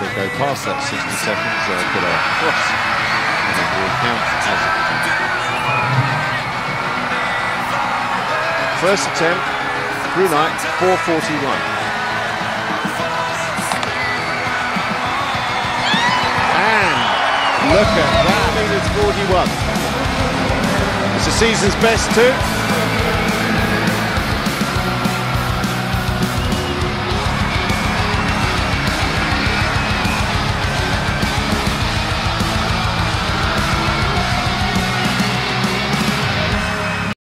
go past that 60 seconds, they'll put a cross and it will count as first attempt, Brunei, 4:41. And look at that, I mean it's 41. It's the season's best too.